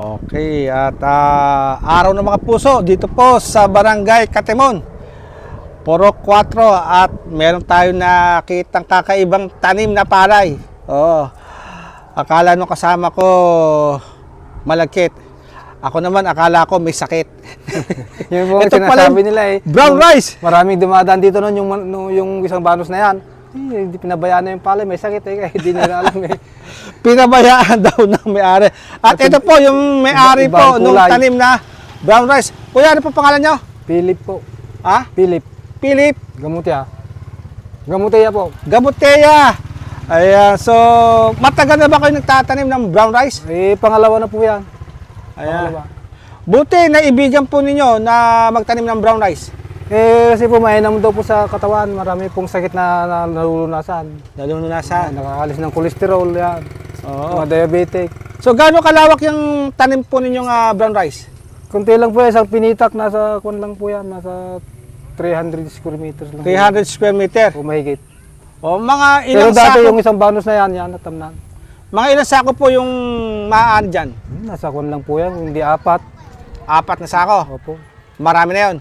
Okay, at araw ng mga puso dito po sa Barangay Catemon, Purok 4, at meron tayo nakitang kakaibang tanim na palay. Akala nung kasama ko malagkit. Ako naman akala ko may sakit. Yung po Ito pala sinasabi nila brown rice. Maraming dumadaan dito noon yung isang banos na yan. Hindi pinabayaan na yung palay, may sakit kaya hindi nila alam Pinabayaan daw ng may-ari. At ito po yung may-ari po nung tanim na brown rice. Kuya, ano po pangalan nyo? Philip po. Ha? Philip. Philip. Gamutea. Gamutea po. Gamutea. Ayan, so matagal na ba kayo nagtatanim ng brown rice? Pangalawa na po yan. Ayan. Buti naibigan po ninyo na magtanim ng brown rice. Kasi po mainam daw po sa katawan, marami pong sakit na nalulunasan. Nalulunasan. Nakakalis ng kolesterol yan. Mga diabetic. So gaano kalawak yung tanim po ninyong brown rice? Kunti lang po isang pinitak, nasa kun lang po yan, nasa 300 square meters lang. 300 square meter? O mahigit. O mga ilang Pero dati sako? yung isang banos na yan, natamnan. Mga ilang sako po yung maan dyan? Nasa kun lang po yan, hindi 4. 4 na sako? Opo. Marami na yun?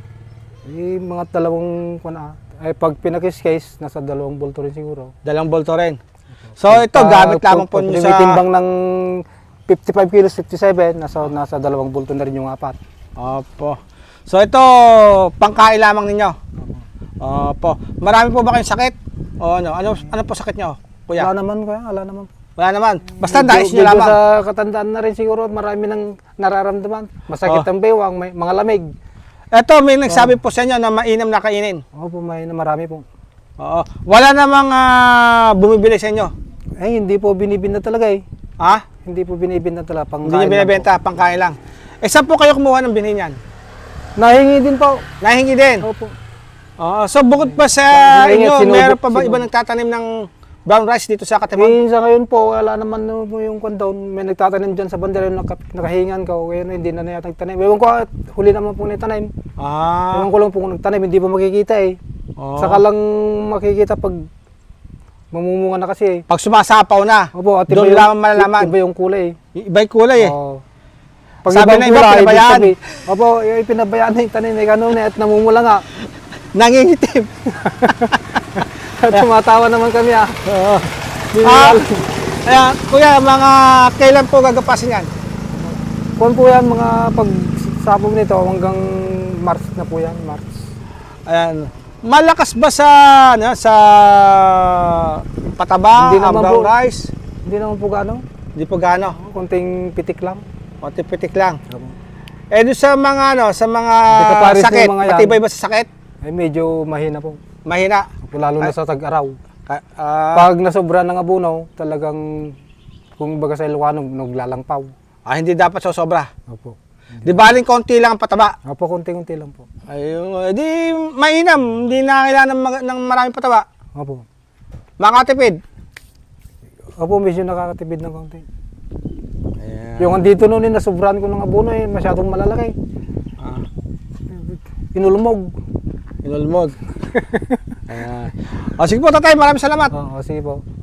Mga 2 pag pinakis-case, nasa 2 bolto rin siguro. 2 bolto rin. So ito, gamit lamang po nyo sa... Timbang ng 55 kilos, 57, nasa 2 bolto na rin yung 4. Opo. So ito, pangkain lamang ninyo? Opo. Marami po ba kayong sakit? O ano po sakit nyo, kuya? Wala naman kuya, wala naman. Wala naman. Basta nais nyo lamang. Sa katandaan na rin siguro, marami nang nararamdaman. Masakit ang bewang, may mga lamig. Ito, may nagsabi po sa inyo na mainam na kainin. Opo, marami po. Oo. Wala namang bumibili sa inyo? Hindi po binibenta talaga Ha? Hindi po binibenta talaga, pangkain. Hindi nyo binibenta, pangkain lang. Saan po kayo kumuha ng binhi niyan? Nahingi din po. Nahingi din? Opo. So bukod pa sa inyo, meron pa ba iba nagtatanim ng brown rice dito sa Catemon? Sa ngayon po, wala naman yung kondon. May nagtatanim dyan sa bandera, nakahingan ko. Kaya hindi na yata nagtanim. Ewan ko, huli naman po nagtanim. Ewan ko lang po kung nagtanim, hindi pa makikita Saka lang makikita pag mamumunga na kasi Pag sumasapaw na, opo, at doon lang malalaman. Iba yung kulay. Iba yung kulay Pag sabi na iba, pinabayaan. Opo, yung pinabayaan na yung tanim na ganun at namumula nga. Nangingitim. At tumatawa naman kami Ayan, kuya, mga kailan po gagapasin yan? Kung po yan, mga pagsabog nito hanggang March na po yan, March. Ayan. Malakas ba sa pataba, Hindi naman brown po. rice? Hindi naman po gano'n. Hindi po gaano. Konting pitik lang. Konti-pitik lang. Doon sa mga sa mga Kaparis sakit, ng mga yan. matibay ba sa sakit? Medyo mahina po. Mahina. Lalo na sa tag-araw. Pag nasobra ng abunaw, talagang kung baga sa Ilocano, naglalangpaw. Hindi dapat sobra. Opo. Di baling konti lang ang pataba. Opo, konti-konti lang po. Ayun, di mainam, hindi na kailangan ng maraming pataba. Opo. Makatipid. Opo, medyo nakakatipid ng konti. Ayan. Yung andito noon, nasobrahan ko ng abono, masyadong malalaki. Inulmog. Inulmog. Ayan. Sige po tatay, maraming salamat. Sige po.